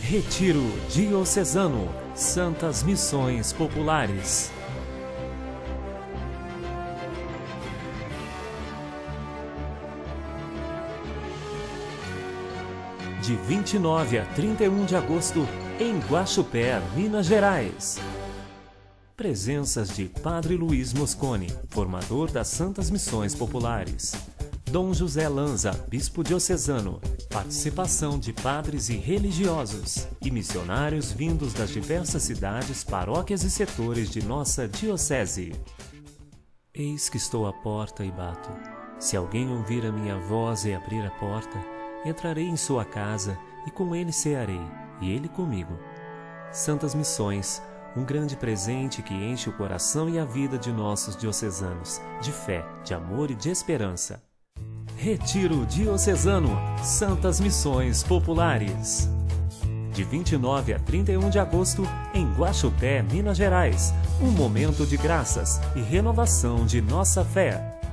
Retiro Diocesano, Santas Missões Populares. De 29 a 31 de agosto, em Guaxupé, Minas Gerais. Presenças de Padre Luiz Mosconi, formador das Santas Missões Populares. Dom José Lanza, bispo diocesano. Participação de padres e religiosos e missionários vindos das diversas cidades, paróquias e setores de nossa diocese. Eis que estou à porta e bato. Se alguém ouvir a minha voz e abrir a porta, entrarei em sua casa e com ele cearei, e ele comigo. Santas Missões, um grande presente que enche o coração e a vida de nossos diocesanos, de fé, de amor e de esperança. Retiro Diocesano, Santas Missões Populares. De 29 a 31 de agosto, em Guaxupé, Minas Gerais. Um momento de graças e renovação de nossa fé.